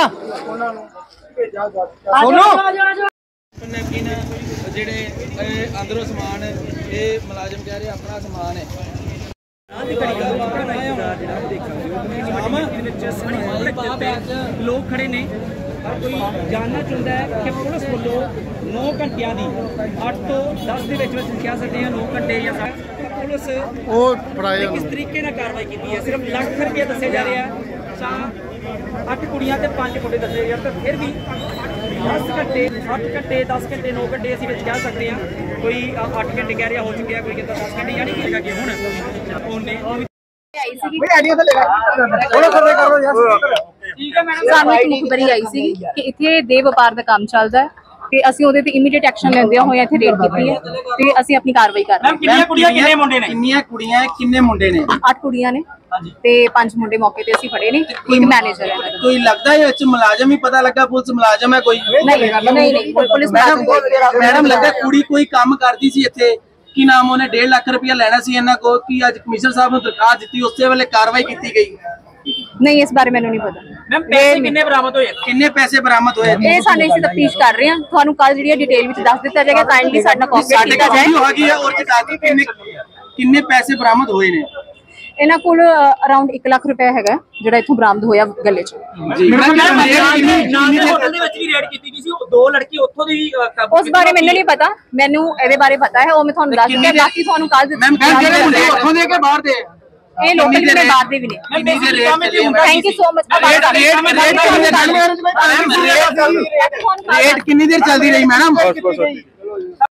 Sonu napkin जेडे अंदरों समान ये मुलाजम कह रहे अपना समान है। लोग खड़े ने कोई जानना चाहता है कि पुलिस वालों 9 घंटिया की 8 तो 10 के कह सकते हैं 9 घंटे या पुलिस किस तरीके कार्रवाई की है। सिर्फ लाख रुपया दसे जा रहा है 8 कुड़ियां ते 5 मुंडे दसे जा रहे फिर भी 10 घंटे 8 घंटे 10 घंटे 9 घंटे असीं विच कह सकते हैं। कोई 8 घंटे कह रहा हो चुके हैं कोई कहता 10 घंटे यानी कि हुण ओने ਸਾਨੂੰ ਇੱਕ ਮੁਖਬਰੀ ਆਈ ਸੀ ਕਿ ਇੱਥੇ ਦੇ ਵਪਾਰ ਦਾ ਕੰਮ ਚੱਲਦਾ ਹੈ ਤੇ ਅਸੀਂ ਉਹਦੇ ਤੇ ਇਮੀਡੀਏਟ ਐਕਸ਼ਨ ਲੈਂਦੇ ਹੋਏ ਇੱਥੇ ਰੇਡ ਕੀਤੀ ਹੈ ਤੇ ਅਸੀਂ ਆਪਣੀ ਕਾਰਵਾਈ ਕਰ ਰਹੇ ਹਾਂ। ਕਿੰਨੀਆਂ ਕੁੜੀਆਂ ਕਿੰਨੇ ਮੁੰਡੇ ਨੇ? ਕਿੰਨੀਆਂ ਕੁੜੀਆਂ ਕਿੰਨੇ ਮੁੰਡੇ ਨੇ? 8 ਕੁੜੀਆਂ ਨੇ ਤੇ 5 ਮੁੰਡੇ ਮੌਕੇ ਤੇ ਅਸੀਂ ਫੜੇ ਨੇ। ਇੱਕ ਮੈਨੇਜਰ ਹੈ। ਕੋਈ ਲੱਗਦਾ ਹੈ ਵਿੱਚ ਮੁਲਾਜ਼ਮ ਹੀ ਪਤਾ ਲੱਗਾ ਪੁਲਿਸ ਮੁਲਾਜ਼ਮ ਹੈ ਕੋਈ? ਨਹੀਂ ਪੁਲਿਸ ਮੈਡਮ ਲੱਗਾ ਕੁੜੀ ਕੋਈ ਕੰਮ ਕਰਦੀ ਸੀ ਇੱਥੇ ਕੀ ਨਾਮ ਉਹਨੇ 1.5 ਲੱਖ ਰੁਪਇਆ ਲੈਣਾ ਸੀ ਇਹਨਾਂ ਕੋਲ ਕਿ ਅੱਜ ਕਮਿਸ਼ਨਰ ਸਾਹਿਬ ਨੂੰ ਦਰਖਾਸਤ ਦਿੱਤੀ ਉਸੇ ਵੇਲੇ ਕਾਰਵਾਈ ਕੀਤੀ ਗਈ? ਨਹੀਂ ਇਸ ਬਾਰੇ ਮੈਨੂੰ ਨਹੀਂ ਪਤਾ। ਮੈਮ ਪੈਸੇ ਕਿੰਨੇ ਬਰਾਮਦ ਹੋਏ? ਕਿੰਨੇ ਪੈਸੇ ਬਰਾਮਦ ਹੋਏ? ਇਹ ਸਾਨੂੰ ਅਸੀਂ ਤਫਤੀਸ਼ ਕਰ ਰਹੇ ਹਾਂ। ਤੁਹਾਨੂੰ ਕੱਲ ਜਿਹੜੀ ਡਿਟੇਲ ਵਿੱਚ ਦੱਸ ਦਿੱਤਾ ਜਾਏਗਾ। ਕਾਈਂਡਲੀ ਸਾਡਾ ਕੋਆਪਰੇਟ ਕੀਤਾ ਜਾਏ। ਕਿੰਨੇ ਪੈਸੇ ਬਰਾਮਦ ਹੋਏ ਨੇ? ਇਹਨਾਂ ਕੋਲ ਅਰਾਊਂਡ 1 ਲੱਖ ਰੁਪਏ ਹੈਗਾ ਜਿਹੜਾ ਇੱਥੋਂ ਬਰਾਮਦ ਹੋਇਆ ਗੱਲੇ 'ਚ। ਹੋਟਲ ਦੇ ਵਿੱਚ ਵੀ ਰੇਡ ਕੀਤੀ ਗਈ ਸੀ ਦੋ ਲੜਕੀ ਉੱਥੋਂ ਦੀ ਉਸ ਬਾਰੇ ਮੈਨੂੰ ਨਹੀਂ ਪਤਾ। ਮੈਨੂੰ ਇਹਦੇ ਬਾਰੇ ਪਤਾ ਹੈ ਉਹ ਮੈਂ ਤੁਹਾਨੂੰ ਦੱਸ ਦਿੱਤਾ। ਬਾਕੀ ਤੁਹਾਨੂੰ ਕੱਲ ਉੱਥੋਂ ਦੇ ਕੇ ਬਾਹਰ ਦੇ ਇਹ ਲੋਕਲ ਵੀ ਨੇ ਬਾਹਰ ਦੇ ਵੀ ਨੇ। Thank you so much. Rate ਕਿੰਨੀ ਦੇਰ ਚੱਲਦੀ ਰਹੀ ਮੈਡਮ?